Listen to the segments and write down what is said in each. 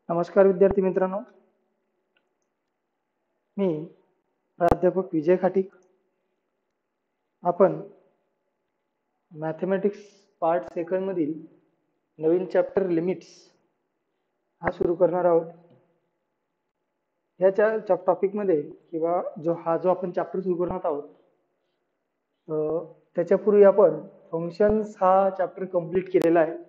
नमस्कार विद्यार्थी मित्रांनो, मी प्राध्यापक विजय खाटीक. आपण मॅथमॅटिक्स पार्ट सेकंड मधील नवीन चॅप्टर लिमिट्स हा सुरू करणार आहोत. ह्या टॉपिकमध्ये किंवा जो आपण चॅप्टर सुरू करणार आहोत त्याच्यापूर्वी आपण फंक्शन्स हा चॅप्टर कंप्लीट केलेला आहे.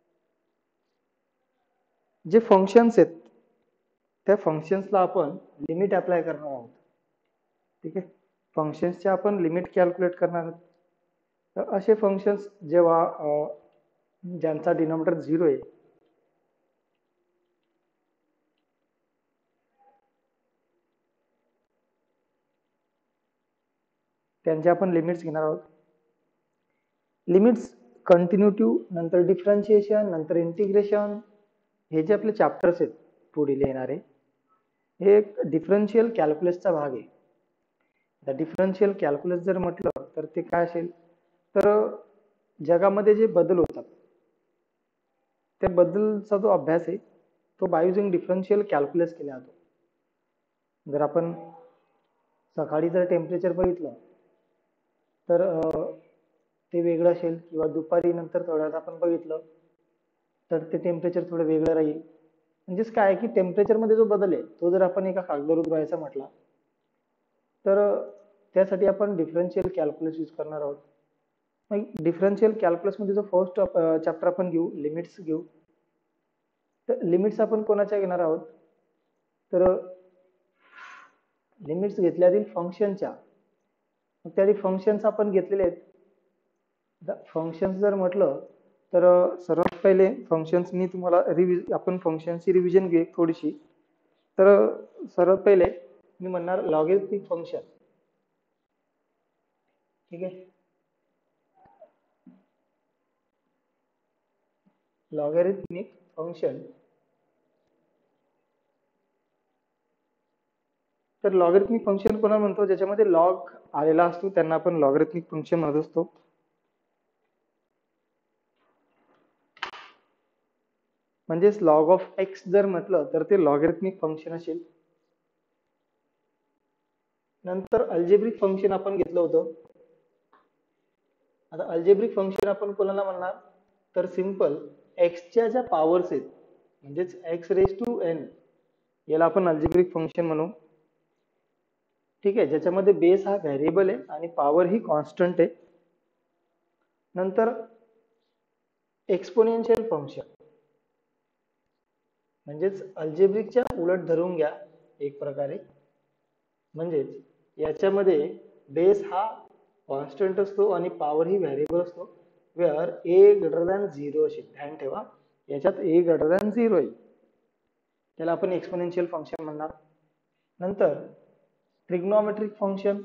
जे फंक्शन्स आहेत त्या फंक्शन्सला आपण लिमिट अप्लाय करणार आहोत. ठीक आहे, फंक्शन्सचे आपण लिमिट कॅल्क्युलेट करणार आहोत. तर असे फंक्शन्स जेव्हा ज्यांचा डिनॉमिनेटर 0 आहे त्यांचे आपण लिमिट्स घेणार आहोत. लिमिट्स कंटिन्युटिव्ह, नंतर डिफरन्शिएशन, नंतर इंटिग्रेशन, हे जे आपले चॅप्टर्स आहेत पुढील येणारे, हे एक डिफरन्शियल कॅल्क्युलसचा भाग आहे. द डिफरन्शियल कॅल्क्युलस जर म्हटलं तर ते काय असेल, तर जगामध्ये जे बदल होतात त्या बदलचा जो अभ्यास आहे तो बाय युजिंग डिफरन्शियल कॅल्क्युलस केला जातो. जर आपण सकाळी जर टेम्परेचर बघितलं तर ते वेगळं असेल, किंवा दुपारी नंतर थोड्या वेळात आपण बघितलं तर ते टेम्परेचर थोडं वेगळं राहील. म्हणजेच काय आहे की टेम्परेचरमध्ये जो बदल आहे तो जर आपण एका कागदावर उतरवायचा म्हटला तर त्यासाठी आपण डिफरन्शियल कॅल्क्युलस यूज करणार आहोत. मग डिफरन्शियल कॅल्क्युलसमध्ये जो फर्स्ट चॅप्टर आपण घेऊ, लिमिट्स घेऊ. तर लिमिट्स आपण कोणाच्या घेणार आहोत, तर लिमिट्स घेतल्या जातील फंक्शनच्या. मग त्या फंक्शन्स आपण घेतलेले आहेत. फंक्शन्स जर म्हटलं तर सर्वात पहिले फंक्शन्स मी तुम्हाला आपण फंक्शनची रिव्हिजन घेऊ थोडीशी. तर सर्वात पहिले मी म्हणणार लॉगॅरिथमिक फंक्शन. ठीक आहे, लॉगॅरिथमिक फंक्शन. तर लॉगॅरिथमिक फंक्शन कोणाला म्हणतो, ज्याच्यामध्ये लॉग आलेला असतो त्यांना आपण लॉगॅरिथमिक फंक्शन म्हणत असतो. म्हणजेच लॉग ऑफ एक्स जर म्हटलं तर ते लॉगॅरिथमिक फंक्शन असेल. नंतर अल्जेब्रिक फंक्शन आपण घेतलं होतं. आता अल्जेब्रिक फंक्शन आपण कोणाला म्हणणार, तर सिंपल एक्सच्या ज्या पॉवर्स आहेत म्हणजेच एक्स रेज टू एन, याला आपण अल्जेब्रिक फंक्शन म्हणू. ठीक आहे, ज्याच्यामध्ये बेस हा व्हेरिएबल आहे आणि पॉवर ही कॉन्स्टंट आहे. नंतर एक्सपोनेन्शियल फंक्शन, म्हणजेच अल्जेब्रिकच्या उलट धरून घ्या एक प्रकारे. म्हणजेच याच्यामध्ये बेस हा कॉन्स्टंट असतो आणि पॉवर ही व्हेरिएबल असतो. वेअर ए ग्रेटर दॅन 0 असेल. ध्यान ठेवा, याच्यात ए ग्रेटर दॅन 0 आहे, त्याला आपण एक्सपोनेन्शियल फंक्शन म्हणणार. नंतर ट्रिग्नोमेट्रिक फंक्शन.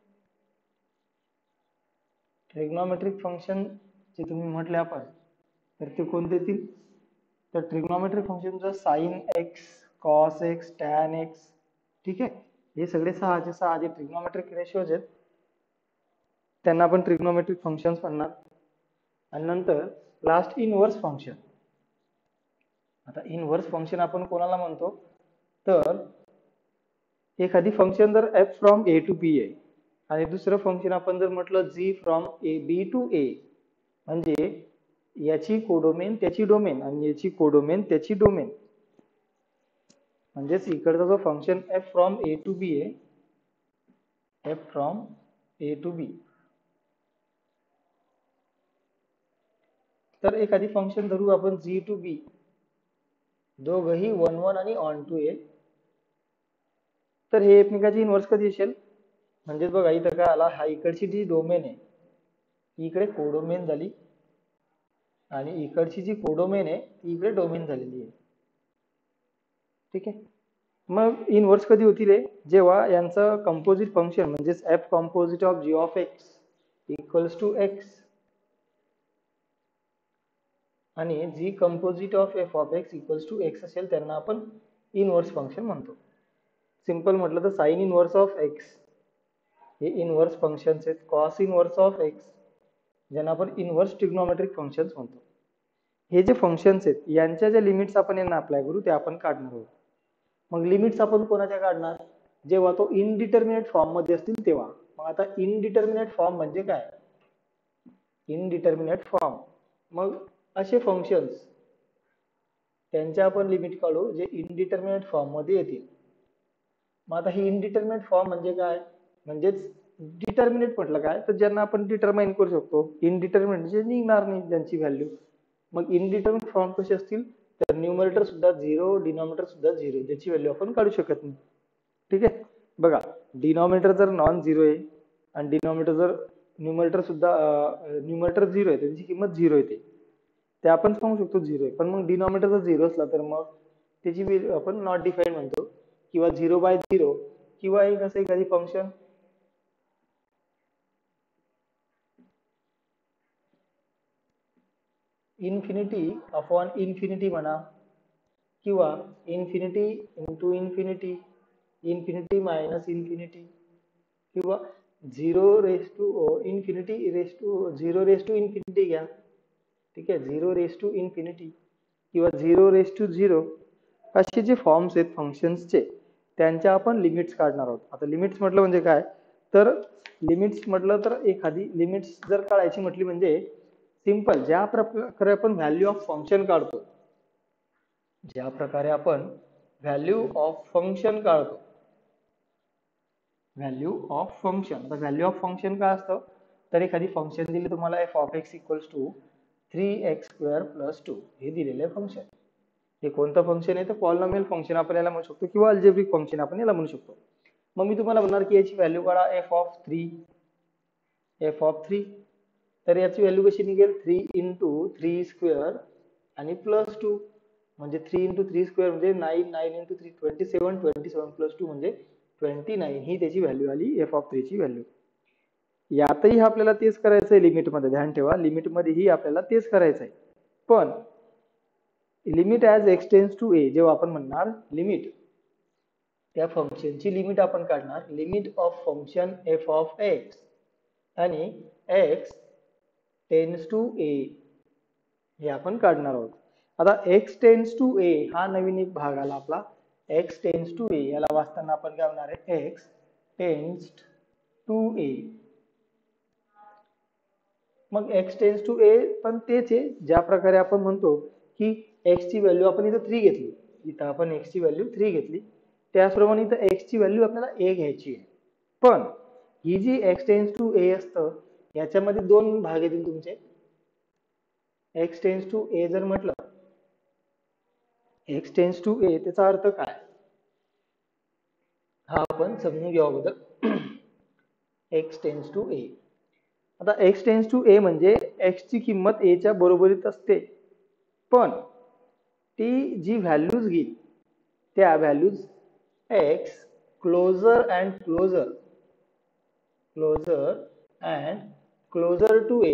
ट्रिग्नोमेट्रिक फंक्शन जे तुम्ही म्हटले आपण, तर ते कोणते येतील, तर trigonometric function sine x, cos x, tan x. ठीक आहे, हे सगळे सहा जे ट्रिग्नोमेट्रिक रेशियोज आहेत त्यांना आपण ट्रिग्नोमेट्रिक फंक्शन्स म्हणणार. आणि नंतर लास्ट इनव्हर्स फंक्शन. आता इनव्हर्स फंक्शन आपण कोणाला म्हणतो, तर एखादी फंक्शन जर f from a to b आहे आणि दुसरं फंक्शन आपण जर म्हटलं जी फ्रॉम ए बी टू ए, म्हणजे याची कोडोमेन त्याची डोमेन आणि याची कोडोमेन त्याची डोमेन. म्हणजेच इकडचा जो function f from a to b आहे, f from a to b, तर एखादी फंक्शन धरू आपण जी टू बी, दोघही 1 1 आणि ऑन टू ए. तर हे एकमेकाची इनव्हर्स कधी असेल, म्हणजेच बघा इथं काय आला, हा इकडची जी डोमेन आहे ती इकडे कोडोमेन झाली आणि इकडची जी कोडोमेन आहे ती इकडे डोमेन झालेली आहे. ठीक आहे, मग इनव्हर्स कधी होतील, जेव्हा यांचं कंपोजिट फंक्शन म्हणजेच f composite of g of x equals to x आणि g composite of f of x equals to x असेल त्यांना आपण इनव्हर्स फंक्शन म्हणतो. सिंपल म्हटलं तर साइन इनव्हर्स ऑफ एक्स हे इनव्हर्स फंक्शन्स आहेत. कॉस इनव्हर्स ऑफ एक्स ज्यांना आपण इनव्हर्स ट्रिग्नोमेट्रिक फंक्शन्स म्हणतो. हे जे फंक्शन्स आहेत यांच्या ज्या लिमिट्स आपण यांना अप्लाय करू ते आपण काढणार आहोत. मग लिमिट्स आपण कोणाच्या काढणार, जेव्हा तो इनडिटर्मिनेट फॉर्म मध्ये असतील तेव्हा. मग आता इनडिटर्मिनेट फॉर्म म्हणजे काय, इनडिटर्मिनेट फॉर्म मग असे फंक्शन्स त्यांच्या आपण लिमिट काढू जे इनडिटर्मिनेट फॉर्म मध्ये येतील. मग आता ही इनडिटर्मिनेट फॉर्म म्हणजे काय, म्हणजेच डिटर्मिनेट म्हटलं काय तर ज्यांना आपण डिटरमाइन करू शकतो, इनडिटर्मिनेट जे निघणार नाही ज्यांची व्हॅल्यू. मग इनडिटर्मिनेट फॉर्म कसे असतील तर न्यूमरेटर सुद्धा 0, डिनॉमिनेटर सुद्धा 0, ज्याची व्हॅल्यू आपण काढू शकत नाही. ठीक आहे, बघा डिनॉमिनेटर जर नॉन झिरो आहे आणि डिनॉमिनेटर जर न्यूमरेटर सुद्धा न्यूमरेटर 0 आहे त्याची किंमत 0 येते, ते आपण सांगू शकतो 0 आहे. पण मग डिनॉमिनेटर जर 0 असला तर मग त्याची व्हॅल्यू आपण नॉट डिफाईन म्हणतो, किंवा 0/0, किंवा एक असं एखादी फंक्शन इन्फिनिटी अपॉन इन्फिनिटी म्हणा, किंवा infinity into infinity, infinity minus infinity, किंवा 0 raise to infinity raise to 0 raise to infinity घ्या. ठीक आहे, 0 रेस टू इन्फिनिटी किंवा 0 रेस टू 0, असे जे फॉर्म्स आहेत फंक्शन्सचे त्यांच्या आपण लिमिट्स काढणार आहोत. आता लिमिट्स म्हटलं म्हणजे काय, तर लिमिट्स म्हटलं तर एखादी लिमिट्स जर काढायची म्हटली म्हणजे सिंपल ज्या प्रकारे आपण व्हॅल्यू ऑफ फंक्शन काढतो, ज्या प्रकारे आपण व्हॅल्यू ऑफ फंक्शन काढतो, व्हॅल्यू ऑफ फंक्शन. आता व्हॅल्यू ऑफ फंक्शन काय असतं, तर एखादी फंक्शन दिली तुम्हाला f of x equals to 3x² + 2 हे दिलेलं आहे फंक्शन. हे कोणतं फंक्शन आहे तर पॉलिनॉमियल फंक्शन आपण याला म्हणू शकतो, किंवा अल्जेब्रिक फंक्शन आपण याला म्हणू शकतो. मग मी तुम्हाला म्हणणार की याची व्हॅल्यू काढा f of 3, तर याची व्हॅल्यू कशी निघेल 3 × 3² आणि +2, म्हणजे 3 × 3² म्हणजे 9, 9 × 3 27, 27 + 2 म्हणजे 29 ही त्याची व्हॅल्यू आली f of 3 ची व्हॅल्यू. यातही आपल्याला तेच करायचं आहे लिमिटमध्ये, ध्यान ठेवा लिमिटमध्येही आपल्याला तेच करायचं आहे. पण limit as x tends to a जेव्हा आपण म्हणणार लिमिट, त्या फंक्शनची लिमिट आपण काढणार limit of function f of x आणि x टेन्स टू a हे आपण काढणार आहोत. आता x टेन्स टू a हा नवीन एक भाग आला आपला, x टेन्स टू a याला वाचताना आपण काय म्हणणार आहे x टेन्स टू a. मग x टेन्स टू a पण तेच आहे, ज्या प्रकारे आपण म्हणतो की x ची व्हॅल्यू आपण इथं 3 घेतली, इथं आपण x ची व्हॅल्यू 3 घेतली, त्याचप्रमाणे इथं x ची व्हॅल्यू आपल्याला a घ्यायची आहे. पण ही जी x टेन्स टू a असतं याच्यामध्ये दोन भाग येतील तुमचे. x टेन्स टू a जर म्हटलं, x टेन्स टू a त्याचा अर्थ काय हा आपण समजून घेऊ अगोदर. x टेन्स टू a, आता x टेन्स टू a म्हणजे x ची किंमत a च्या बरोबरीत असते, पण ती जी व्हॅल्यूज घेईल त्या values x closer and closer to a,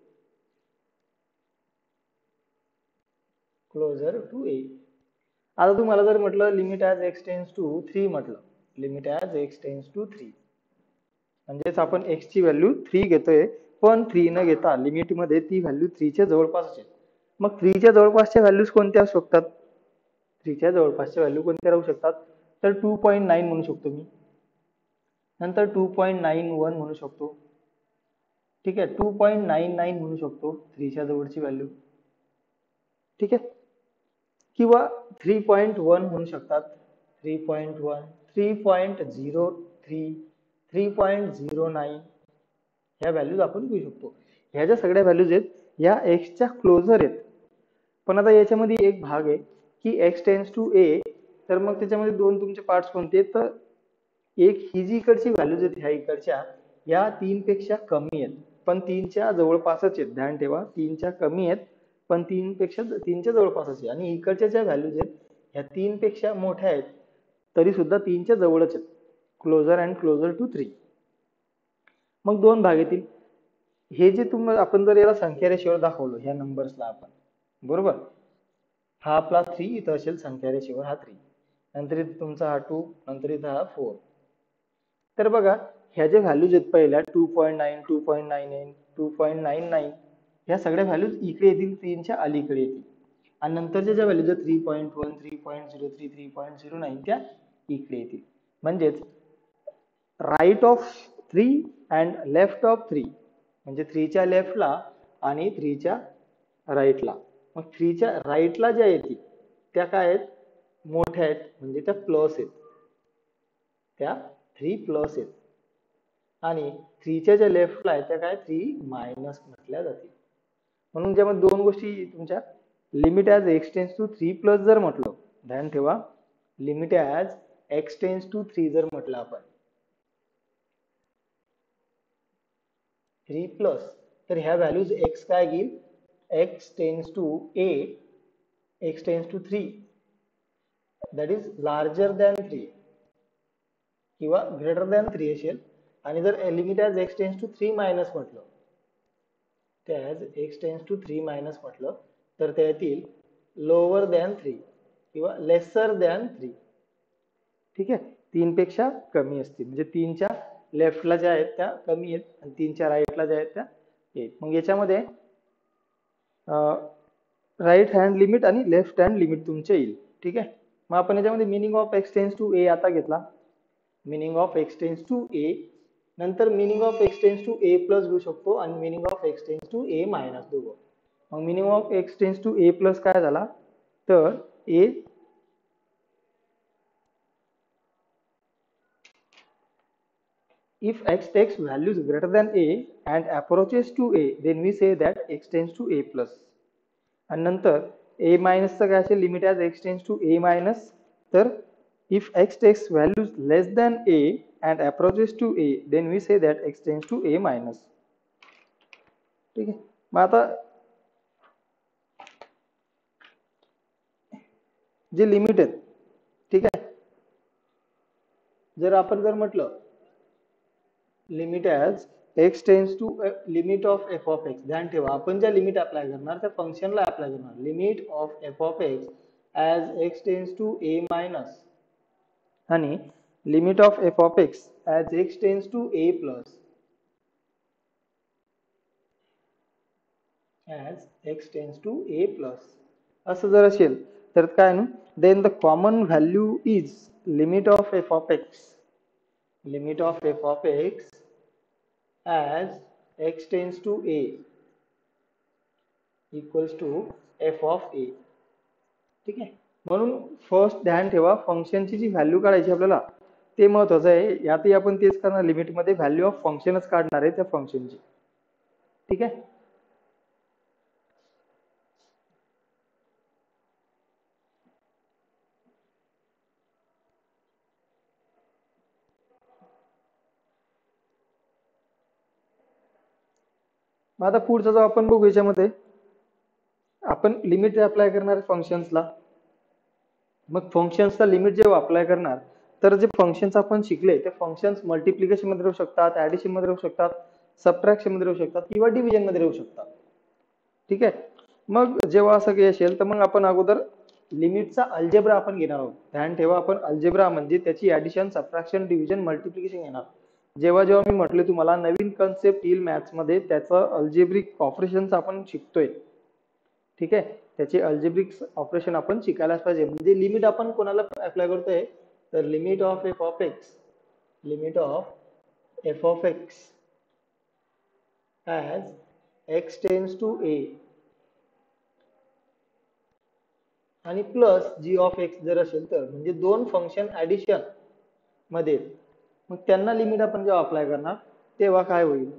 closer to a. आता तुम्हाला जर म्हटलं limit as x tends to 3 म्हटलं, limit as x tends to 3 म्हणजेच आपण x ची व्हॅल्यू 3 घेतोय, पण 3 न घेता लिमिट मध्ये ती व्हॅल्यू 3 च्या जवळपास आहे. मग 3 च्या जवळपासच्या व्हॅल्यूज कोणत्या असू शकतात, 3 च्या जवळपासच्या व्हॅल्यू कोणत्या राहू शकतात, तर 2.9 म्हणू शकतो मी, नंतर 2.91 म्हणू शकतो. ठीक आहे, 2.99 म्हणू शकतो 3 च्या जवळची व्हॅल्यू. ठीक आहे, किंवा 3.1 म्हणू शकतात, 3.1, 3.03, 3.09 ह्या व्हॅल्यूज आपण घेऊ शकतो. ह्या ज्या सगळ्या व्हॅल्यूज आहेत या x च्या क्लोजर आहेत. पण आता याच्यामध्ये एक भाग आहे की x टेन्स टू a, तर मग त्याच्यामध्ये दोन तुमचे पार्ट्स कोणते, तर एक ही जी इकडची व्हॅल्यूज आहेत ह्या इकडच्या या 3 पेक्षा कमी आहेत पण 3 च्या जवळपासच आहेत. ध्यान ठेवा 3 च्या कमी आहेत पण 3 च्या जवळपासच आहे, आणि इकडच्या ज्या व्हॅल्यूज आहेत ह्या 3 पेक्षा मोठ्या आहेत तरी सुद्धा 3 च्या जवळच आहेत, क्लोजर अँड क्लोजर टू 3. मग दोन भाग येतील. हे जे तुम्हाला आपण जर याला संख्या रेषेवर दाखवलं ह्या नंबर्सला आपण, बरोबर, हा आपला 3 इथं असेल संख्या रेषेवर, हा 3, नंतर इथं तुमचा हा 2, नंतर इथं हा 4. तर बघा ह्या ज्या व्हॅल्यूज आहेत पहिल्या 2.9, 2.99, 2.99 ह्या सगळ्या व्हॅल्यूज इकडे येतील, 3च्या अलीकडे येतील. आणि नंतरच्या ज्या व्हॅल्यूज 3.1, 3.03, 3.09 त्या इकडे येतील. म्हणजेच right of 3 and left of 3, म्हणजे 3च्या लेफ्टला आणि 3च्या राईटला. मग 3च्या राईटला ज्या येतील त्या काय आहेत, मोठ्या आहेत, म्हणजे त्या प्लस आहेत, त्या 3 प्लस आहेत. आणि 3च्या ज्या लेफ्टला आहेत त्या काय 3 मायनस म्हटल्या जातील. म्हणून जेव्हा दोन गोष्टी तुमच्या limit as x tends to 3 plus जर म्हटलं, ध्यान ठेवा, limit as x tends to 3 जर म्हटलं आपण 3 प्लस, तर ह्या व्हॅल्यूज एक्स काय घेईल, x tends to a, x tends to 3 that is larger than 3 किंवा ग्रेटर दॅन 3 असेल. आणि जर limit as x tends to 3 minus म्हटलं, त्याज एक्स टेन्स टू 3 मायनस म्हटलं, तर त्या येतील लोअर दॅन 3 किंवा लेसर दॅन 3. ठीक आहे, 3 पेक्षा कमी असतील, म्हणजे 3च्या लेफ्टला ज्या आहेत त्या कमी आहेत आणि 3च्या राईटला ज्या आहेत त्या आहेत. मग याच्यामध्ये राईट हँड लिमिट आणि लेफ्ट हँड लिमिट तुमचे येईल. ठीक आहे, मग आपण याच्यामध्ये meaning of x tends to a आता घेतला, meaning of x tends to a, नंतर meaning of x tends to a plus घेऊ शकतो आणि meaning of x tends to a minus दोघं. मग meaning of x tends to a plus काय झाला, तर ए if x takes values greater than a and approaches to a, then we say that x tends to a plus. आणि नंतर a minus चा काय असेल, limit as x tends to a minus, तर if x takes values less than a and approaches to a, then we say that x tends to a minus. ठीक आहे, मग आता जे लिमिट आहेत, ठीक आहे, जर आपण जर म्हटलं limit as x tends to limit of f of x, ध्यान ठेवा आपण ज्या लिमिट अप्लाय करणार त्या फंक्शनला अप्लाय करणार, limit of f of x as x tends to a minus आणि limit of f of x as x tends to a plus as x tends to a plus, असं जर असेल तर काय ना, then the common value is limit of f of x, limit of f of x as x tends to a equals to f of a. ठीक आहे, म्हणून first ध्यान ठेवा, फंक्शनची जी व्हॅल्यू काढायची आपल्याला ते महत्वाचं आहे. यातही आपण तेच करणार, लिमिटमध्ये व्हॅल्यू ऑफ फंक्शनच काढणार आहे त्या फंक्शनची. ठीक आहे, मग आता पुढचा जो आपण बघू, याच्यामध्ये आपण लिमिट अप्लाय करणार फंक्शन्सला. मग फंक्शन्सला लिमिट जेव्हा अप्लाय करणार, तर जे फंक्शन्स आपण शिकले ते फंक्शन्स मल्टिप्लिकेशन मध्ये राहू शकतात, ऍडिशन मध्ये राहू शकतात, सबट्रॅक्शन मध्ये राहू शकतात किंवा डिव्हिजन मध्ये राहू शकतात. ठीक आहे, मग जेव्हा असं काही असेल तर मग आपण अगोदर लिमिटचा अल्जेब्रा आपण घेणार आहोत. ध्यान ठेवा, आपण अल्जेब्रा म्हणजे त्याची ऍडिशन, सबट्रॅक्शन, डिव्हिजन, मल्टिप्लिकेशन घेणार. जेव्हा जेव्हा मी म्हटले तुम्हाला नवीन कन्सेप्ट येईल मॅथ्स मध्ये, त्याचं अल्जेब्रिक ऑपरेशन्स आपण शिकतोय. ठीक आहे, त्याचे अल्जेब्रिक ऑपरेशन आपण शिकायलाच पाहिजे. म्हणजे लिमिट आपण कोणाला अप्लाय करतोय, तर limit of f of x, limit of f of x as x tends to a आणि प्लस जी ऑफ एक्स जर असेल तर, म्हणजे दोन फंक्शन ऍडिशन मध्ये, मग त्यांना लिमिट आपण जेव्हा अप्लाय करणार तेव्हा काय होईल,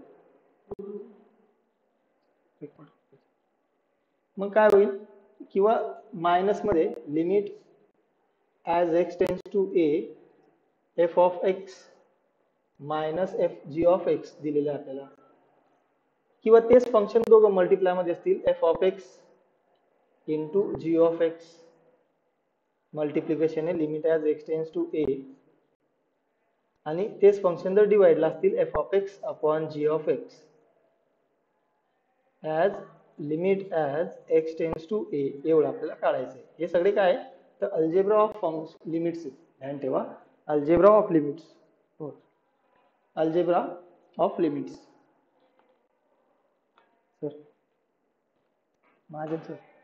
मग काय होईल, किंवा मायनस मध्ये limit as x tends to a f of x minus f g of x दिलेलं आहे आपल्याला, किंवा तेच फंक्शन दोघं मल्टिप्लाय मध्ये असतील, f of x into g of x, multiplication आहे limit as x tends to a, आणि तेच फंक्शन जर डिवाइडला असतील, f of x upon g of x as limit as x tends to a, एवढं आपल्याला काढायचं आहे. हे सगळे काय, तर अल्जेब्रा ऑफ लिमिट्स. ध्यान ठेवा, अल्जेब्रा ऑफ लिमिट्स, हो, algebra of limits. Sir Mahajan sir.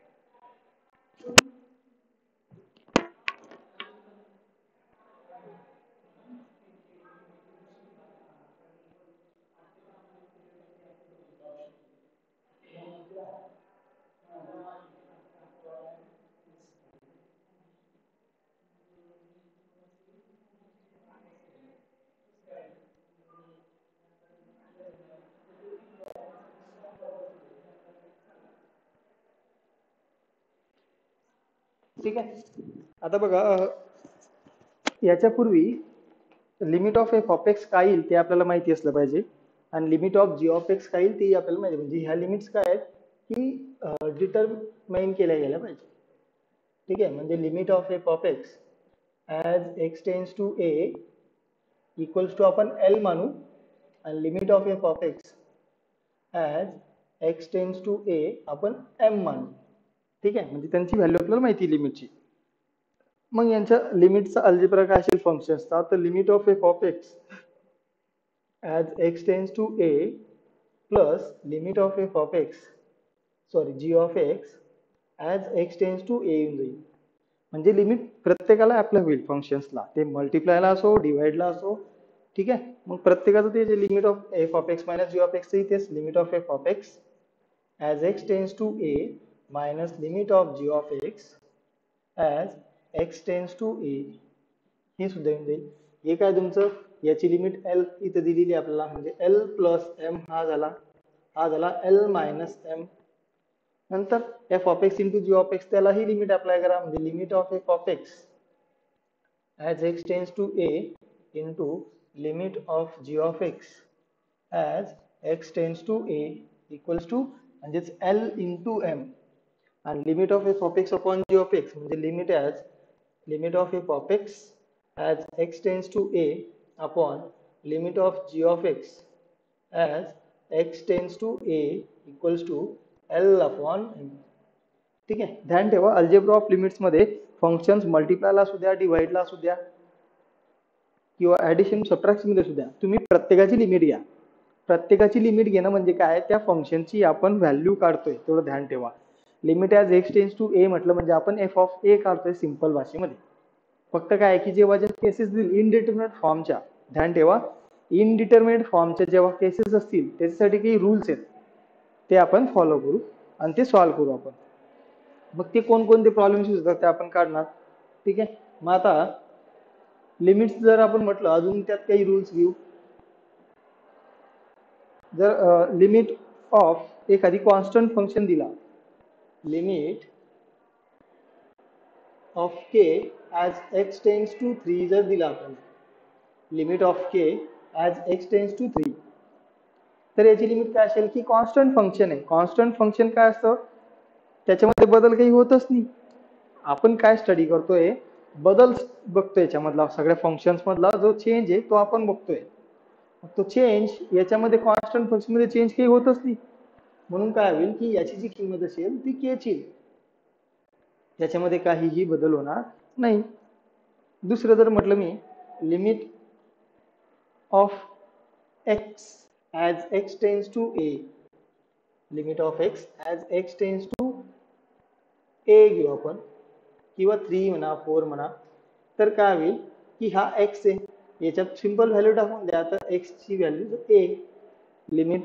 ठीक आहे. आता बघा याच्यापूर्वी limit of f of x काय येईल ते आपल्याला माहिती असलं पाहिजे आणि limit of g of x काय येईल ते आपल्याला माहिती. म्हणजे ह्या लिमिट्स काय आहेत की डिटरमाइन केल्या गेल्या पाहिजे. ठीक आहे. म्हणजे limit of f of x as x tends to a equals to आपण एल मानू आणि limit of f of x as x tends to a आपण एम मानू. ठीक आहे. म्हणजे त्यांची व्हॅल्यू आपल्याला माहिती लिमिटची. मग यांच्या लिमिटचा अल्जेब्रा काय असेल फंक्शन्सचा तर limit of f of x as x tends to a plus limit of f of x g of x as x tends to a येऊन जाईल. म्हणजे लिमिट प्रत्येकाला अप्लाय होईल फंक्शन्सला, ते मल्टिप्लायला असो डिवाइडला असो. ठीक आहे. मग प्रत्येकाचं ते जे limit of f of x minus g of x इथेच limit of f of x as x tends to a minus limit of g of x as x tends to a हे सुद्धा येऊन जाईल. हे काय तुमचं याची लिमिट एल इथं दिलेली आपल्याला म्हणजे एल प्लस एम हा झाला एल मायनस एम. नंतर f of x into g of x त्याला ही लिमिट अप्लाय करा म्हणजे limit of f of x as x tends to a into limit of g of x as x tends to a equals to म्हणजेच L into M आणि limit of f of x upon g of x म्हणजे limit of f of x as x tends to a upon limit of g of x as x tends to a equals to L upon M. ठीक आहे. ध्यान ठेवा algebra of limits मध्ये functions मल्टिप्लायला असू द्या डिवाइडला असू द्या किंवा ऍडिशन सबट्रॅक्शन मध्ये सुद्धा तुम्ही प्रत्येकाची लिमिट घ्या. प्रत्येकाची लिमिट घेणं म्हणजे काय त्या फंक्शनची आपण व्हॅल्यू काढतोय तेवढं ध्यान ठेवा. Limit as x tends to a म्हटलं म्हणजे आपण एफ ऑफ ए काढतोय सिंपल भाषेमध्ये. फक्त काय की जेव्हा जे केसेस दिल इनडिटर्मिनेट फॉर्मच्या ध्यान ठेवा इनडिटर्मिनेट फॉर्मच्या जेव्हा केसेस असतील त्याच्यासाठी काही रूल्स आहेत ते आपण फॉलो करू आणि ते सॉल्व्ह करू आपण. मग ते कोणकोणते प्रॉब्लेम्स असतात ते आपण काढणार. ठीक आहे. मग आता लिमिट्स जर आपण म्हटलं अजून त्यात काही रूल्स घेऊ. जर लिमिट ऑफ एखादी कॉन्स्टंट फंक्शन दिला limit of k as x tends to 3 जर दिला आपण limit of k as x tends to 3 तर याची लिमिट काय असेल की कॉन्स्टंट फंक्शन आहे. कॉन्स्टंट फंक्शन काय असतं त्याच्यामध्ये बदल काही होतच नाही. आपण काय स्टडी करतोय बदल बघतोय याच्यामधला सगळ्या फंक्शन्स मधला जो चेंज आहे तो आपण बघतोय. तो चेंज याच्यामध्ये कॉन्स्टंट फंक्शन मध्ये चेंज काही होतच नाही. म्हणून काय होईल की याची जी किंमत असेल ती केची याच्यामध्ये काहीही बदल होणार नाही. दुसरं जर म्हटलं मी limit of x as x tends to a limit of x as x tends to a घेऊ आपण किंवा 3 म्हणा 4 म्हणा तर काय होईल की हा एक्स आहे याच्यात सिंपल व्हॅल्यू टाकून द्या तर एक्स ची value a limit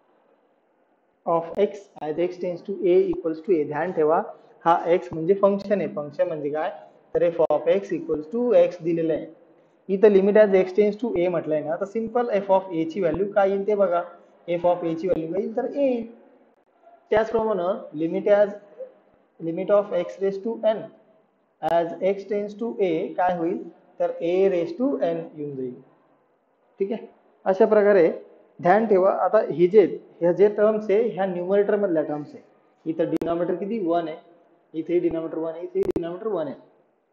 of x as x tends to a equals to a. ध्यान ठेवा हा एक्स म्हणजे फंक्शन आहे. फंक्शन म्हणजे काय तर f of x equals to x दिलेलं आहे. इथं limit as x tends to a म्हटलंय ना तर सिंपल एफ ऑफ ए ची व्हॅल्यू काय येईल ते बघा. एफ ऑफ ए ची व्हॅल्यू काय येईल तर ए. त्याचप्रमाणे limit of x raise to n as x tends to a काय होईल तर ए रेस टू एन येऊन जाईल. ठीक आहे. अशा प्रकारे ध्यान ठेवा. आता ह्या जे टर्म्स आहे ह्या न्यूमरेटर मधल्या टर्म्स आहे. इथं डिनॉमिनेटर किती 1 आहे इथे डिनॉमिनेटर 1 आहे इथे डिनॉमिनेटर 1 आहे.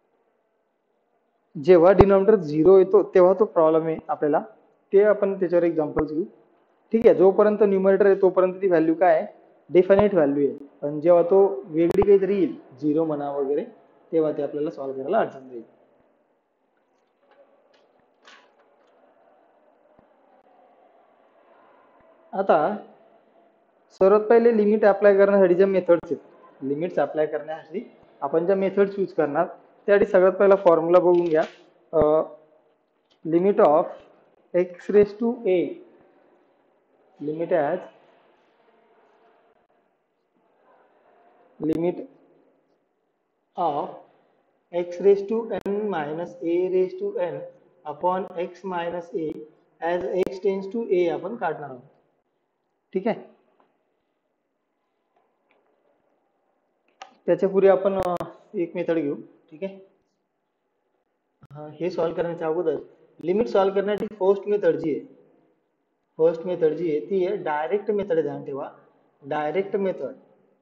जेव्हा डिनॉमिनेटर 0 येतो तेव्हा तो प्रॉब्लेम आहे आपल्याला ते आपण त्याच्यावर एक्झाम्पल्स घेऊ. ठीक आहे. जोपर्यंत न्यूमरेटर आहे तोपर्यंत ती व्हॅल्यू काय आहे डेफिनेट व्हॅल्यू आहे. पण जेव्हा तो वेगळी काहीतरी येईल 0 म्हणा वगैरे तेव्हा ते आपल्याला सॉल्व्ह करायला अडचण जाईल. आता सर्वात पहिले लिमिट अप्लाय करण्यासाठी ज्या मेथड्स आहेत लिमिट्स अप्लाय करण्यासाठी आपण ज्या मेथड्स यूज करणार त्यासाठी सगळ्यात पहिला फॉर्म्युला बघून घ्या. Limit of x raise to a limit as limit of x raised to n minus a raised to n upon x minus a as x tends to a आपण काढणार आहोत. ठीक आहे. त्याच्यापूर्वी आपण एक मेथड घेऊ. ठीक आहे. हे सॉल्व करण्याच्या अगोदर लिमिट सॉल्व करण्याची फर्स्ट मेथड जी आहे ती आहे डायरेक्ट मेथड. ध्यान ठेवा, डायरेक्ट मेथड.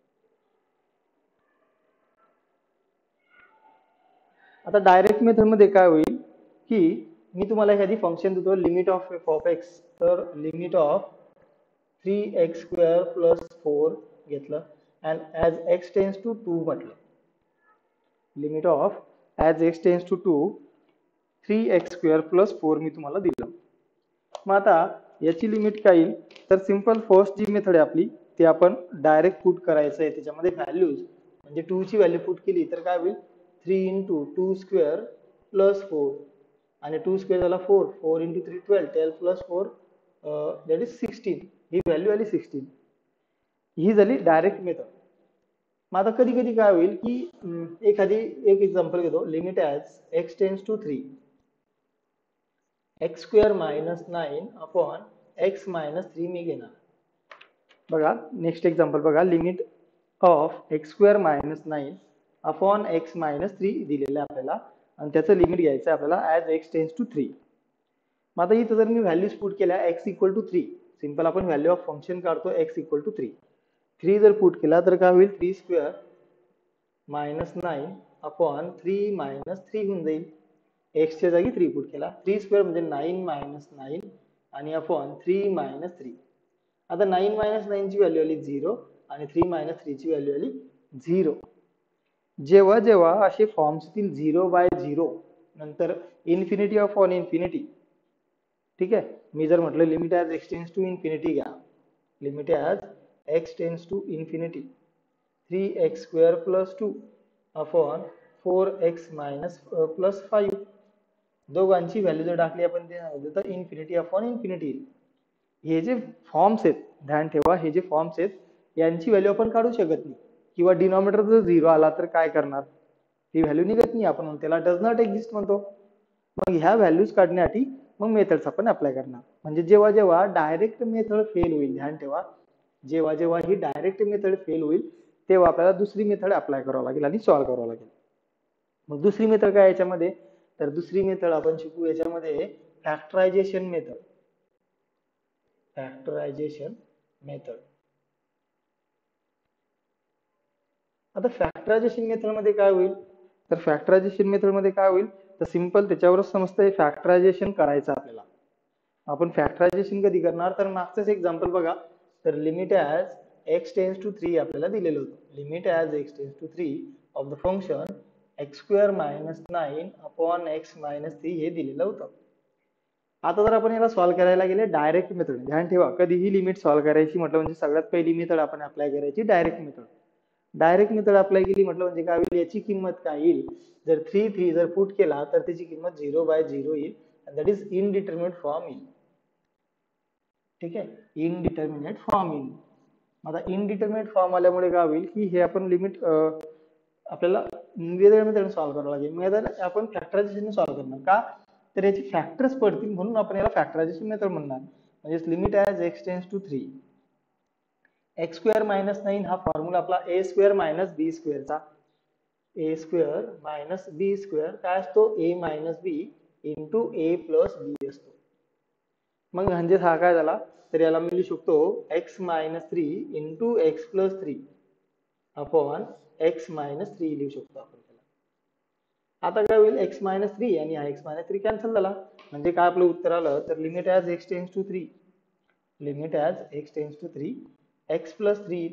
आता डायरेक्ट मेथड मध्ये काय होईल की मी तुम्हाला एखादी फंक्शन देतो limit of f of x, तर लिमिट ऑफ 3x² प्लस 4 घेतलं and as x tends to 2 म्हटलं. Limit of as x tends to 2 3x² plus 4 मी तुम्हाला दिलं. मग आता याची लिमिट काय येईल, तर सिंपल फर्स्ट जी मेथड आहे आपली ती आपण डायरेक्ट पुट करायचं आहे. त्याच्यामध्ये व्हॅल्यूज म्हणजे 2 ची व्हॅल्यू पुट केली तर काय होईल, 3 इंटू 2² प्लस 4 आणि 2² झाला 4, 4 इंटू 3 12, 12 प्लस 4 दॅट इज 16. ही व्हॅल्यू आली 16. ही झाली डायरेक्ट मेथड. मग आता कधी कधी काय होईल की एक एक्झाम्पल घेतो. Limit as x tends to 3 x² minus 9 upon x minus 3 मी घेणार. बघा नेक्स्ट एक्झाम्पल बघा. Limit of x² minus 9 upon x minus 3 दिलेलं आहे आपल्याला आणि त्याचं लिमिट घ्यायचं आहे आपल्याला ॲज एक्स टेन्स टू 3. मग आता इथं जर मी व्हॅल्यूज पुट केल्या x इक्वल टू 3, सिंपल आपण व्हॅल्यू ऑफ फंक्शन काढतो x इक्वल टू 3. 3 जर पुट केला तर काय होईल, 3² मायनस 9 अपॉन 3 मायनस 3 होऊन जाईल. x च्या जागी 3 पुट केला, 3² म्हणजे 9 मायनस 9 आणि अपॉन 3 मायनस 3. आता 9 मायनस 9 ची व्हॅल्यू आली 0 आणि 3 मायनस 3 ची व्हॅल्यू आली 0. जेव्हा जेव्हा असे फॉर्म्स येतील 0/0 नंतर इन्फिनिटी अपॉन इन्फिनिटी. ठीक आहे. मी जर म्हटलं limit as x tends to infinity घ्या, limit as x tends to infinity 3x² plus 2 upon 4x minus plus 5. दोघांची व्हॅल्यू जर टाकली आपण ते तर इन्फिनिटी अपॉन इन्फिनिटी. हे जे फॉर्म्स आहेत ध्यान ठेवा, हे जे फॉर्म्स आहेत यांची व्हॅल्यू आपण काढू शकत नाही किंवा डिनॉमिनेटर जर 0 आला तर काय करणार, ती व्हॅल्यू निघत नाही, आपण त्याला डज नॉट एक्झिस्ट म्हणतो. मग ह्या व्हॅल्यूज काढण्यासाठी मग मेथड्स आपण अप्लाय करणार. म्हणजे जेव्हा जेव्हा डायरेक्ट मेथड फेल होईल, ध्यान ठेवा, जेव्हा जेव्हा ही डायरेक्ट मेथड फेल होईल तेव्हा आपल्याला दुसरी मेथड अप्लाय करावं लागेल आणि सॉल्व्ह करावं लागेल. मग दुसरी मेथड काय याच्यामध्ये, तर दुसरी मेथड आपण शिकू याच्यामध्ये फॅक्टरायझेशन मेथड. Factorisation method. आता फॅक्टरायझेशन मेथड मध्ये काय होईल, तर फॅक्टरायझेशन मेथड मध्ये काय होईल तर सिंपल त्याच्यावरच समजतं फॅक्टरायझेशन करायचं आपल्याला. आपण फॅक्टरायझेशन कधी करणार, तर मागचंच एक्झाम्पल बघा. तर limit as x tends to 3 आपल्याला दिलेलं होतं. Limit as x tends to 3 of the function x² minus 9 upon x minus 3 हे दिलेलं होतं. आता जर आपण याला सॉल्व्ह करायला गेले डायरेक्ट मेथड, ध्यान ठेवा कधीही लिमिट सॉल्व्ह करायची म्हटलं म्हणजे सगळ्यात पहिली मेथड आपण अप्लाय करायची direct method. Direct method apply केली म्हटलं म्हणजे काय होईल, याची किंमत काय येईल, जर 3 जर पुट केला तर त्याची किंमत 0/0 येईल, दॅट इज इनडिटर्मिनेट फॉर्म येईल. ठीक आहे, इनडिटर्मिनेट फॉर्म येईल. आता इनडिटर्मिनेट फॉर्म आल्यामुळे काय होईल की हे आपण लिमिट आपल्याला वेगवेगळ्या मेथड सॉल्व्ह करावं लागेल. मग आपण फॅक्टरायझेशन सॉल्व्ह करणार का, तर याचे फॅक्टर्स पडतील म्हणून आपण याला फॅक्टरायझेशन मेथड म्हणणार. म्हणजे limit as x tends to 3 x² minus 9 हा फॉर्म्युला आपला a² मायनस b² चा. a² मायनस b² काय असतो, a minus b into a plus b असतो. मग म्हणजे हा काय झाला, तर याला मी लिहू शकतो x minus 3 into x plus 3 upon x minus 3 लिहू शकतो आपण त्याला. आता काय होईल, x मायनस 3 आणि हा x मायनस 3 कॅन्सल झाला. म्हणजे काय आपलं उत्तर आलं, तर limit as x tends to 3 limit as x tends to 3 x plus 3.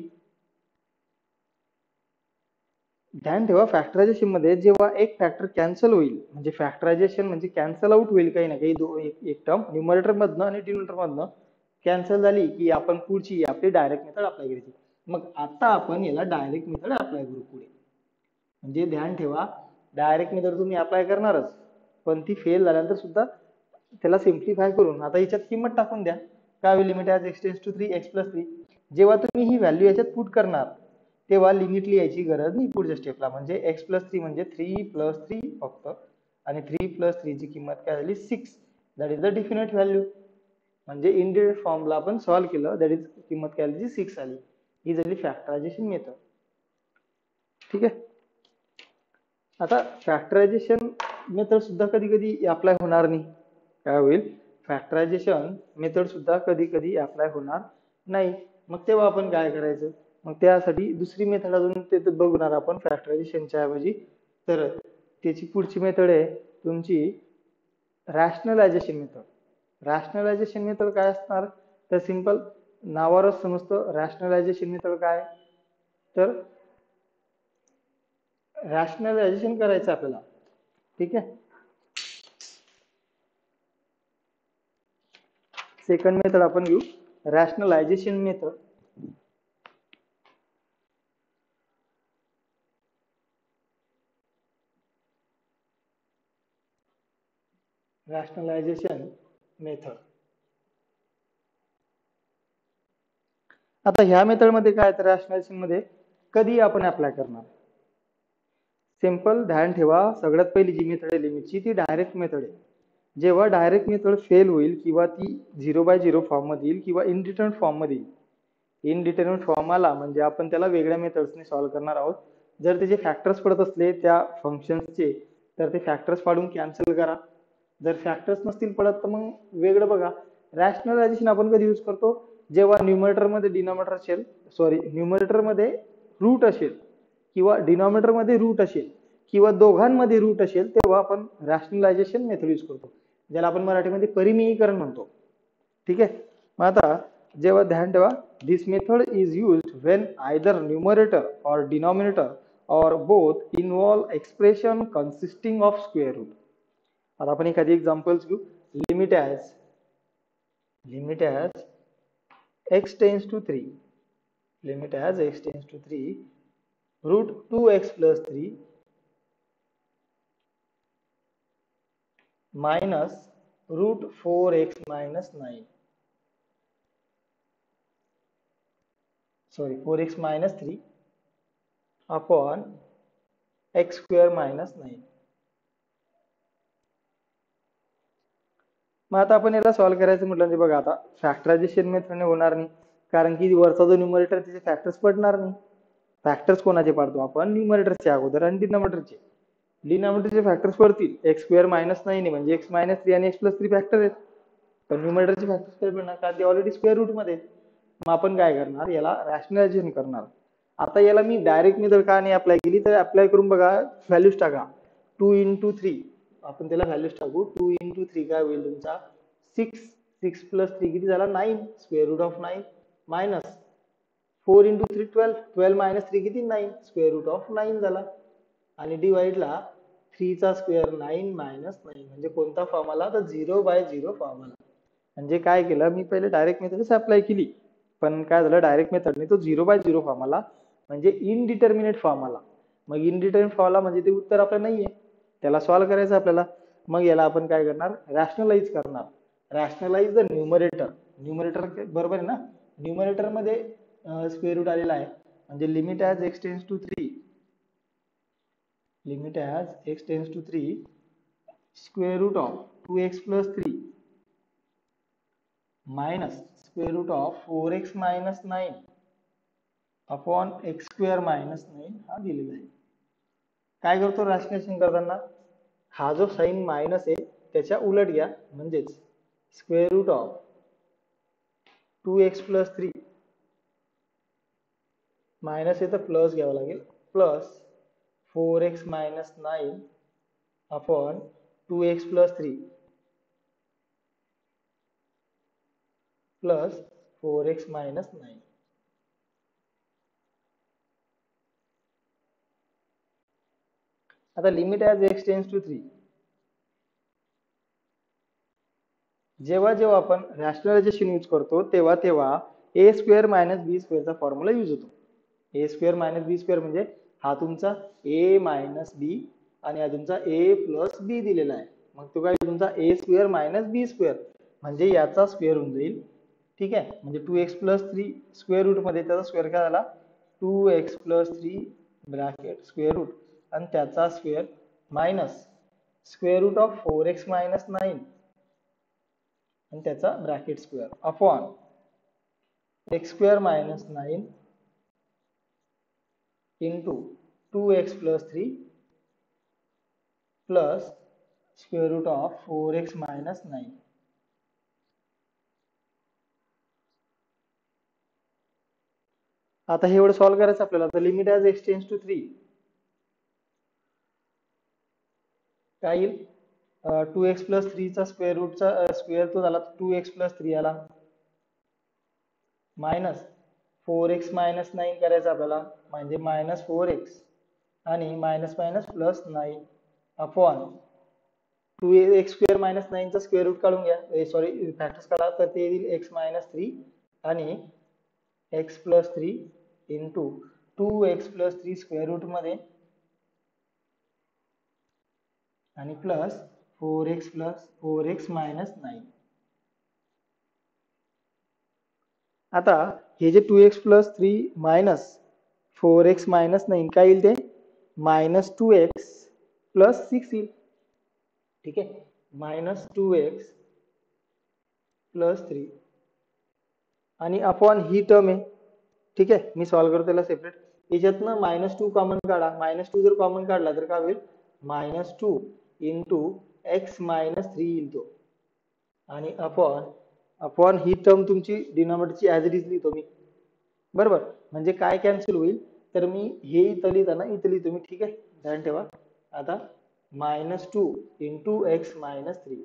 ध्यान ठेवा फॅक्टरायझेशन मध्ये जेव्हा एक फॅक्टर कॅन्सल होईल म्हणजे फॅक्टरायझेशन म्हणजे कॅन्सल आउट होईल, काही ना काही एक टर्म न्यूमरेटर मधनं आणि डिनोमिनेटर मधनं कॅन्सल झाली की आपण पुढची आपली डायरेक्ट मेथड अप्लाय करायची. मग आता आपण याला डायरेक्ट मेथड अप्लाय करू पुढे. म्हणजे ध्यान ठेवा, डायरेक्ट मेथड तुम्ही अप्लाय करणारच, पण ती फेल झाल्यानंतर सुद्धा त्याला सिम्प्लिफाय करून आता याच्यात किंमत टाकून द्या. काय होईल? Limit as x tends to 3 x plus 3. जेव्हा तुम्ही ही व्हॅल्यू याच्यात पुट करणार तेव्हा लिमिट लिहायची गरज नाही पुढच्या स्टेपला. म्हणजे x प्लस 3 म्हणजे 3 प्लस 3 फक्त, आणि 3 प्लस 3 ची किंमत काय झाली? 6. That is the definite value. म्हणजे इंडिरेक्ट फॉर्मला आपण सॉल्व्ह केलं, दॅट इज किंमत काय आली? 6 आली. ही झाली फॅक्टरायझेशन मेथड. ठीक आहे. आता फॅक्टरायझेशन मेथड सुद्धा कधी कधी अप्लाय होणार नाही. काय होईल? फॅक्टरायझेशन मेथड सुद्धा कधी कधी अप्लाय होणार नाही. मग तेव्हा आपण काय करायचं? मग त्यासाठी दुसरी मेथड अजून ते बघणार आपण फॅक्टरायझेशनच्या ऐवजी. तर त्याची पुढची मेथड आहे तुमची रॅशनलायझेशन मेथड. रॅशनलायझेशन मेथड काय असणार? तर सिंपल नावावरच समजतं रॅशनलायझेशन मेथड काय. तर रॅशनलायझेशन करायचं आपल्याला. ठीक आहे. सेकंड मेथड आपण घेऊ रॅशनलायझेशन मेथड. Rationalisation method. आता ह्या मेथड मध्ये काय, तर रॅशनलायझेशन मध्ये कधी आपण अप्लाय करणार? सिंपल ध्यान ठेवा, सगळ्यात पहिली जी मेथड आहे लिमिटची ती डायरेक्ट मेथड आहे. जेव्हा डायरेक्ट मेथड फेल होईल किंवा ती 0/0 फॉर्म मध्ये येईल किंवा इनडिटर्मिनेट फॉर्म मध्ये येईल. इनडिटर्मिनेट फॉर्म आला म्हणजे आपण त्याला वेगळ्या मेथड्सने सॉल्व्ह करणार आहोत. जर त्याचे फॅक्टर्स पडत असले त्या फंक्शन्सचे तर ते फॅक्टर्स पाडून कॅन्सल करा. जर फॅक्टर्स नसतील पडत तर मग वेगळं बघा. रॅशनलायझेशन आपण कधी यूज करतो? जेव्हा न्यूमरेटर मध्ये डिनॉमिनेटर असेल, न्यूमरेटर मध्ये रूट असेल किंवा डिनॉमिनेटर मध्ये रूट असेल किंवा दोघांमध्ये रूट असेल तेव्हा आपण रॅशनलायझेशन मेथड यूज करतो, ज्याला आपण मराठीमध्ये परिमेयीकरण म्हणतो. ठीक आहे. मग आता जेव्हा ध्यान ठेवा, this method is used when either numerator or denominator or both involve expression consisting of square root. आता आपण एखादी एक्झाम्पल्स घेऊ. Limit as x tends to 3, limit as x tends to 3 root 2x plus 3 minus root 4x minus 9, 4x minus 3 upon x square minus 9. मग आता आपण याला solve करायचं म्हटलं म्हणजे बघा, आता फॅक्टरायझेशन मेथडने होणार नाही, कारण की वरचा जो न्यूमरेटर त्याचे फॅक्टर्स पडणार नाही. फॅक्टर्स कोणाचे पाडतो आपण? न्यूमरेटरचे अगोदर आणि डिनॉमिनेटरचे. डिनॉमिनेटरचे फॅक्टर्स पडतील, एक्स स्क्वेअर माइनस 9 म्हणजे x माइनस 3 आणि x प्लस 3 फॅक्टर आहेत. पण न्यूमरेटरचे फॅक्टर्स काय पडणार? कारण ते ऑलरेडी स्क्वेअर रूट मध्ये. मग आपण काय करणार? याला रॅशनलायझेशन करणार. आता याला मी डायरेक्ट मेथड का नाही अप्लाय केली? तर अप्लाय करून बघा, व्हॅल्यूज टाका. 2 into 3 आपण त्याला व्हॅल्यूज टाकू. 2 into 3 काय होईल तुमचा? 6. 6 प्लस 3 किती झाला? 9. Square root of 9 minus 4 into 3 12. 12 minus 3 किती? 9. स्क्वेअर रूट ऑफ 9 झाला. आणि डिवाइडला 3 चा स्क्वेअर 9 मायनस 9 म्हणजे कोणता फॉर्म आला? तर 0/0 फॉर्म आला. म्हणजे काय केलं मी? पहिले डायरेक्ट मेथडच अप्लाय केली, पण काय झालं? डायरेक्ट मेथडने तो 0/0 फॉर्म आला, म्हणजे इनडिटर्मिनेट फॉर्म आला. मग इनडिटर्मिनेट फॉर्म आला म्हणजे ते उत्तर आपलं नाहीये, त्याला सॉल्व्ह करायचं आपल्याला. मग याला आपण काय करणार? रॅशनलाइज करणार. Rationalise the numerator. न्यूमरेटर बरोबर आहे ना? न्यूमरेटर मध्ये स्क्वेअर रूट आलेला आहे, म्हणजे limit as x tends to 3, limit as x tends to 3 square root of 2x plus 3 minus square root of 4x minus 9 upon x square minus 9 हा दिलेला आहे. काय करतो रॅशनलायझेशन करताना? हा जो साइन मायनस आहे त्याच्या उलट घ्या, म्हणजेच square root of 2x plus 3 minus आहे तर प्लस घ्यावं लागेल, plus 4x minus 9 upon 2x plus 3 plus 4x minus 9. आता limit as x tends to 3, जेव्हा जेव्हा आपण रॅशनलायझेशन यूज करतो तेव्हा तेव्हा a स्क्वेअर मायनस b स्क्वेअरचा फॉर्म्युला यूज होतो. A square minus B square म्हणजे हा तुमचा ए मायनस बी आणि हा तुमचा ए प्लस बी दिलेला आहे. मग तो काय तुमचा A square minus B square म्हणजे याचा स्क्वेअर होऊन जाईल. ठीक आहे, म्हणजे 2x+3 स्क्वेअर रूट मध्ये त्याचा स्क्वेअर काय झाला 2x+3 ब्रॅकेट स्क्वेअर रूट आणि त्याचा square minus square root of 4x minus 9 आणि त्याचा bracket square upon x square minus 9 into 2x+3 plus square root of 4x minus 9. आता हे एवढं सॉल्व्ह करायचं आपल्याला. तर limit as x tends to 3 काय येईल 2x+3 चा स्क्वेअर रूटचा स्क्वेअर तो झाला 2x+3 आला मायनस 4x मायनस 9 करायचं आपल्याला म्हणजे मायनस 4x आणि minus minus plus 9 upon 2x square minus 9 चा स्क्वेअर रूट काढून घ्या, सॉरी फॅक्टर्स काढा. तर ते येईल x मायनस 3 आणि x plus 3 into 2x+3 square root मध्ये आणि प्लस 4x मायनस 9. आता हे जे 2x+3 मायनस 4x मायनस 9 काय येईल ते मायनस 2x प्लस 6 येईल. ठीक आहे, मायनस 2x प्लस 3 आणि अपॉन ही टर्म आहे. ठीक आहे, मी सॉल्व्ह करतो त्याला सेपरेट. याच्यातनं -2 कॉमन काढा. -2 जर कॉमन काढला तर काय होईल -2 इंटू x मायनस 3 येईल तो आणि अपॉन ही टर्म तुमची डिनॉमिनेटरची ॲज इट इज लिहितो मी. बरोबर, म्हणजे काय कॅन्सल होईल तर मी हे इथं लिहिताना इथं लिहितो मी. ठीक आहे, ध्यान ठेवा. आता -2 इंटू x मायनस 3.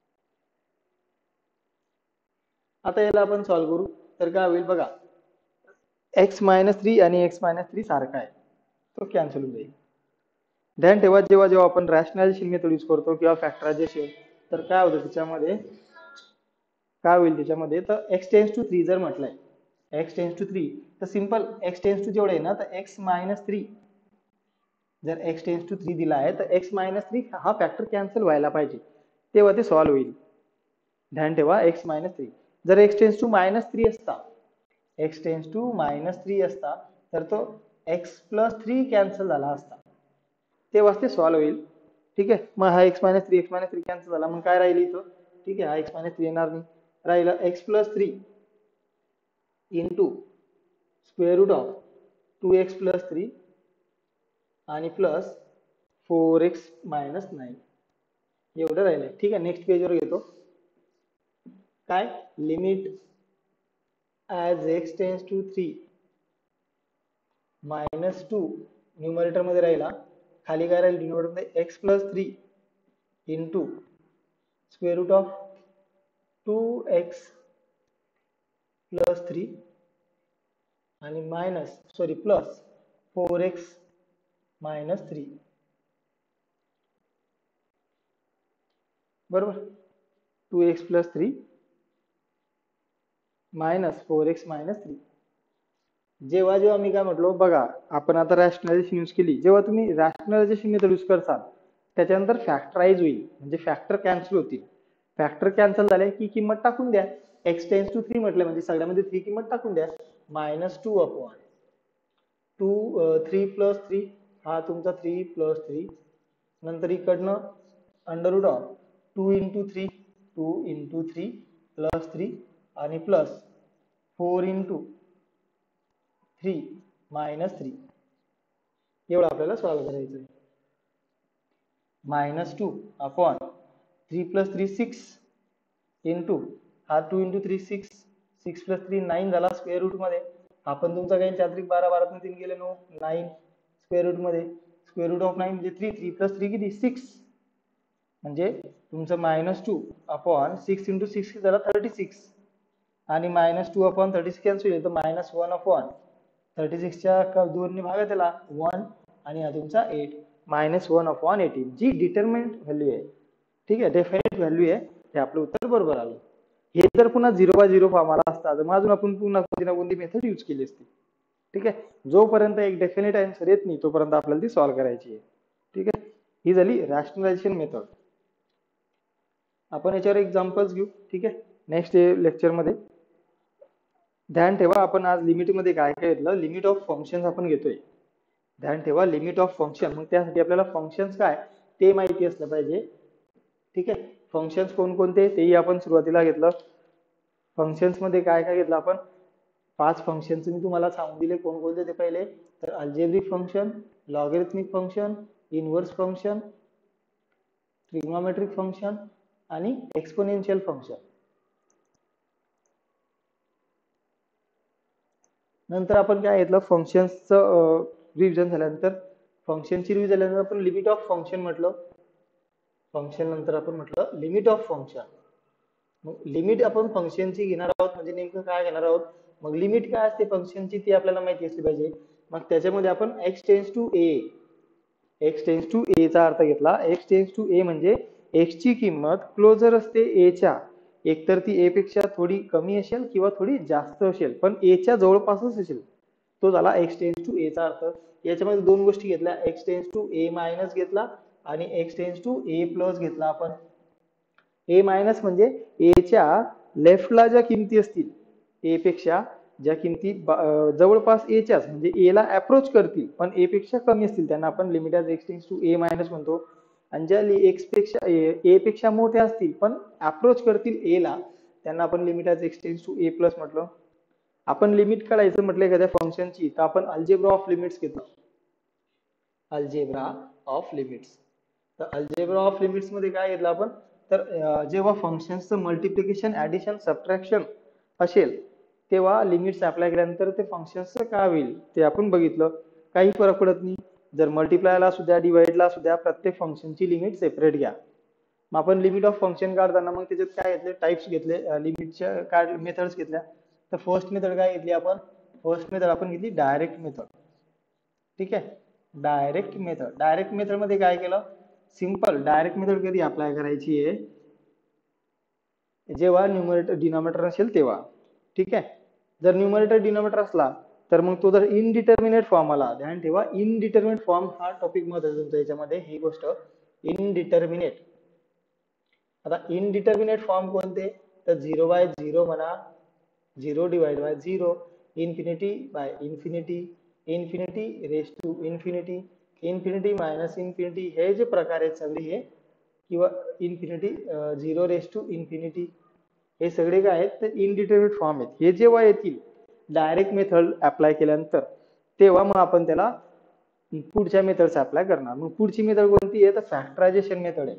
आता याला आपण सॉल्व्ह करू तर काय होईल बघा x मायनस 3 आणि x मायनस 3 सारखा आहे, तो कॅन्सल होऊन जाईल. ध्यान ठेवा जेव्हा आपण रॅशनलायझेशन मेथड यूज करतो किंवा फॅक्टरायझेशन तर काय होतं त्याच्यामध्ये काय होईल त्याच्यामध्ये तर x टेन्स टू 3 जर म्हटलंय x टेन्स टू 3 तर सिंपल x टेन्स टू जेवढे आहे ना तर x मायनस 3 जर x टेन्स टू 3 दिला आहे तर x मायनस 3 हा फॅक्टर कॅन्सल व्हायला पाहिजे तेव्हा ते सॉल्व्ह होईल. ध्यान ठेवा x मायनस 3 जर x टेन्स टू मायनस 3 असता x टेन्स टू मायनस 3 असता तर तो x प्लस 3 कॅन्सल झाला असता तेव्हा ते सॉल्व्ह होईल. ठीक आहे, मग हा x मायनस 3 कॅन्सल झाला मग काय राहील इथं. ठीक आहे, हा x मायनस 3 येणार नाही, राहिला x plus 3 into square root of 2x plus 3 आणि प्लस 4x मायनस 9 एवढं राहिलंय. ठीक आहे, नेक्स्ट पेजवर घेतो. काय limit as x tends to 3 -2 numerator मध्ये राहिला, खाली काय राहील डिनोमिनेटर मध्ये x plus 3 into square root of 2x plus 3 आणि प्लस 4x मायनस 3. बरोबर, 2x plus 3 minus 4x minus 3. जेव्हा मी काय म्हटलो बघा आपण आता रॅशनलायझेशन यूज केली, जेव्हा तुम्ही रॅशनलायझेशन मेथड यूज करसाल त्याच्यानंतर फॅक्टराइज होईल म्हणजे फॅक्टर कॅन्सल होतील. फॅक्टर कॅन्सल झाले की किंमत टाकून द्या. x टेन्स टू 3 म्हटलं म्हणजे सगळ्यामध्ये 3 किंमत टाकून द्या. -2 अपॉन 3 प्लस 3 हा तुमचा 3 प्लस 3 नंतर इकडनं under root of 2 into 3 plus 3 आणि प्लस 4 इंटू 3 मायनस 3 एवढं आपल्याला सॉल्व्ह करायचं आहे. -2 अपॉन 3 प्लस 3 6 इंटू हा 2 इंटू 3 6 प्लस 3 9 झाला स्क्वेअर रूट मध्ये. आपण तुमचा काही चात्रिक 12 12 3 गेले 9 स्क्वेअर रूट मध्ये स्क्वेअर रूट ऑफ 9 म्हणजे 3 प्लस 3 किती 6 म्हणजे तुमचं -2 अपॉन 6 इंटू 6 झाला 36 आणि -2 अपॉन 36 कॅन्सल होईल तर -1 अपॉन 36 च्या 2 ने भागा त्याला 1 आणि हा तुमचा 8 -1 अपॉन 18 जी डिटर्मिनंट व्हॅल्यू आहे. ठीक आहे, डेफिनेट व्हॅल्यू आहे, हे आपलं उत्तर बरोबर आलं. हे जर पुन्हा 0 बाय 0 फॉर्म आला असता तर अजून आपण पुन्हा कोणती ना कोणती मेथड यूज केली असती. ठीक आहे, जोपर्यंत एक डेफिनेट आन्सर येत नाही तोपर्यंत आपल्याला ती सॉल्व्ह करायची आहे. ठीक आहे, ही झाली रॅशनलायझेशन मेथड. आपण याच्यावर एक्झाम्पल्स घेऊ. ठीक आहे, नेक्स्ट लेक्चरमध्ये. ध्यान ठेवा, आपण आज लिमिटमध्ये काय काय घेतलं, लिमिट ऑफ फंक्शन आपण घेतोय. ध्यान ठेवा, लिमिट ऑफ फंक्शन. मग त्यासाठी आपल्याला फंक्शन्स काय ते माहिती असलं पाहिजे. ठीक आहे, फंक्शन्स कोणकोणते तेही आपण सुरुवातीला घेतलं. फंक्शन्स मध्ये काय काय घेतलं आपण, 5 फंक्शन्स मी तुम्हाला सांगून दिले. कोणकोणते ते पहिले तर algebraic function, logarithmic function, inverse function, trigonometric function आणि एक्सपोनेन्शियल फंक्शन. नंतर आपण काय घेतलं, फंक्शन्सचं रिव्हिजन झाल्यानंतर, फंक्शनची रिव्हिजन झाल्यानंतर आपण लिमिट ऑफ फंक्शन म्हटलं. फंक्शन नंतर आपण म्हटलं लिमिट ऑफ फंक्शन. मग लिमिट आपण फंक्शनची घेणार आहोत, म्हणजे नेमकं काय घेणार आहोत. मग लिमिट काय असते फंक्शनची ती आपल्याला माहिती असली पाहिजे. मग त्याच्यामध्ये आपण x tends to a, x tends to a चा अर्थ घेतला. x टेन्स टू a म्हणजे x ची किंमत क्लोजर असते a च्या, एकतर ती a पेक्षा थोडी कमी असेल किंवा थोडी जास्त असेल, पण a च्या जवळपासच असेल. तो झाला x टेन्स टू a चा अर्थ. याच्यामध्ये दोन गोष्टी घेतल्या, x tends to a minus घेतला आणि x tends to a plus घेतला आपण. a मायनस म्हणजे a च्या लेफ्टला ज्या किमती असतील, a पेक्षा ज्या किमती जवळपास a च्याच म्हणजे a ला अप्रोच करतील पण a पेक्षा कमी असतील त्यांना आपण limit as x tends to a minus म्हणतो. आणि ज्या x पेक्षा a पेक्षा मोठ्या असतील पण अप्रोच करतील a ला त्यांना आपण limit as x tends to a plus म्हटलं. आपण लिमिट काढायचं म्हटलं एखाद्या फंक्शनची तर आपण अल्जेब्रा ऑफ लिमिट्स घेतो. Algebra of limits. तर अल्जेब्रा ऑफ लिमिट्स मध्ये काय घेतलं आपण, तर जेव्हा फंक्शन्सचं मल्टिप्लिकेशन, ऍडिशन, सबट्रॅक्शन असेल तेव्हा लिमिट्स अप्लाय केल्यानंतर ते फंक्शन्सचं काय होईल ते आपण बघितलं. काही फरक पडत नाही, जर मल्टिप्लायला असू द्या डिवाइडला असू द्या प्रत्येक फंक्शनची लिमिट सेपरेट घ्या. मग आपण लिमिट ऑफ फंक्शन काढताना मग त्याच्यात काय घेतले, टाइप्स घेतले, लिमिटच्या काय मेथड्स घेतल्या. तर फर्स्ट मेथड काय घेतली आपण, फर्स्ट मेथड आपण घेतली डायरेक्ट मेथड. ठीक आहे, डायरेक्ट मेथड. डायरेक्ट मेथड मध्ये काय केलं, सिंपल. डायरेक्ट मेथड कधी अप्लाय करायची आहे, जेव्हा न्यूमरेटर डिनॉमिनेटर असेल तेव्हा. ठीक आहे, जर न्यूमरेटर डिनॉमिनेटर असला तर मग तो जर इनडिटर्मिनेट फॉर्म आला, ध्यान ठेवा इनडिटर्मिनेट फॉर्म हा टॉपिक मध्ये तुमचा याच्यामध्ये ही गोष्ट इनडिटर्मिनेट. आता इनडिटर्मिनेट फॉर्म कोणते, तर 0/0 म्हणा, 0 divide by 0, infinity by infinity, infinity raise to infinity, infinity minus infinity, हे जे प्रकार आहेत सगळे हे, किंवा इन्फिनिटी 0 रेस टू इन्फिनिटी, हे सगळे काय आहेत तर इनडिटर्मिनेट फॉर्म आहेत. हे जेव्हा येतील डायरेक्ट मेथड अप्लाय केल्यानंतर तेव्हा मग आपण त्याला पुढच्या मेथड्स अप्लाय करणार. मग पुढची मेथड कोणती आहे तर फॅक्टरायझेशन मेथड आहे.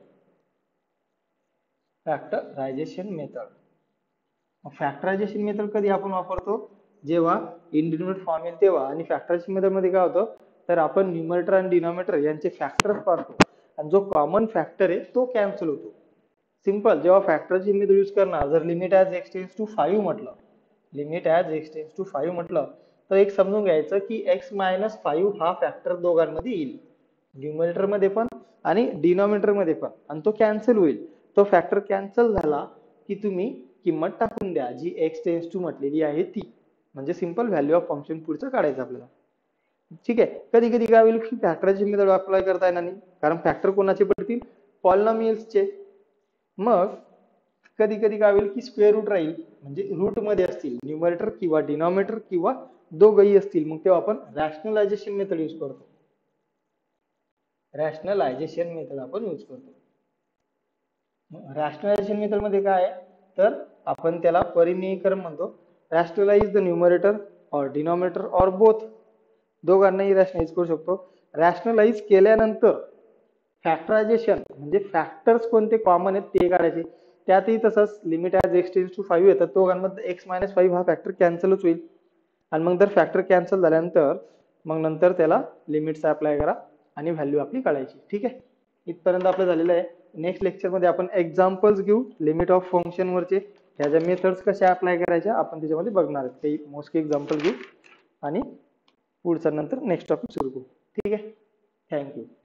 Factorisation method. फॅक्टरायझेशन मेथड कधी आपण वापरतो, जेव्हा इनडिटर्मिनेट फॉर्म येईल तेव्हा. आणि फॅक्टरायझेशन मेथड मध्ये काय होतं तर आपण न्यूमरेटर आणि डिनॉमिनेटर यांचे फॅक्टर्स पाडतो आणि जो कॉमन फॅक्टर आहे तो कॅन्सल होतो. सिंपल. जेव्हा फॅक्टरची मेथड यूज करणार, जर limit as x tends to 5 म्हटलं, limit as x tends to 5 म्हटलं तर एक समजून घ्यायचं की x मायनस 5 हा फॅक्टर दोघांमध्ये येईल, न्यूमरेटर मध्ये पण आणि डिनॉमिनेटर मध्ये पण, आणि तो कॅन्सल होईल. तो फॅक्टर कॅन्सल झाला की तुम्ही किंमत टाकून द्या जी x टेन्स टू म्हटलेली आहे ती, म्हणजे सिंपल व्हॅल्यू ऑफ फंक्शन पुढचं काढायचं आपल्याला. ठीक आहे, कधी कधी काय होईल की फॅक्टरायझेशन मेथड अप्लाय करता येणार नाही, कारण फॅक्टर कोणाचे पडतील, पॉलिनॉमियल्सचे. मग कधी कधी काय होईल की स्क्वेअर रूट राहील, म्हणजे रूट मध्ये असतील न्यूमरेटर किंवा डिनॉमिनेटर किंवा दोघही असतील, मग तेव्हा आपण रॅशनलायझेशन मेथड यूज करतो. रॅशनलायझेशन मेथड आपण यूज करतो. रॅशनलायझेशन मेथड मध्ये काय आहे तर आपण त्याला परिमेयीकरण म्हणतो. Rationalise the numerator or denominator or both, दोघांनाही रॅशनलाइज करू शकतो. रॅशनलाइज केल्यानंतर फॅक्टरायझेशन म्हणजे फॅक्टर्स कोणते कॉमन आहेत ते काढायचे. त्यातही तसंच limit as x tends to 5 येतात, दोघांमध्ये x मायनस 5 हा फॅक्टर कॅन्सलच होईल. आणि मग जर फॅक्टर कॅन्सल झाल्यानंतर मग नंतर त्याला लिमिट्स अप्लाय करा आणि व्हॅल्यू आपली काढायची. ठीक आहे, इथपर्यंत आपलं झालेलं आहे. नेक्स्ट लेक्चरमध्ये आपण एक्झाम्पल्स घेऊ लिमिट ऑफ फंक्शन वरचे, ह्याच्या मेथड्स कशा अप्लाय करायच्या आपण त्याच्यामध्ये बघणार आहोत. काही मोस्टली एक्झाम्पल घेऊ आणि पुढचा नंतर नेक्स्ट टॉपिक सुरू करू. ठीक आहे, थँक्यू.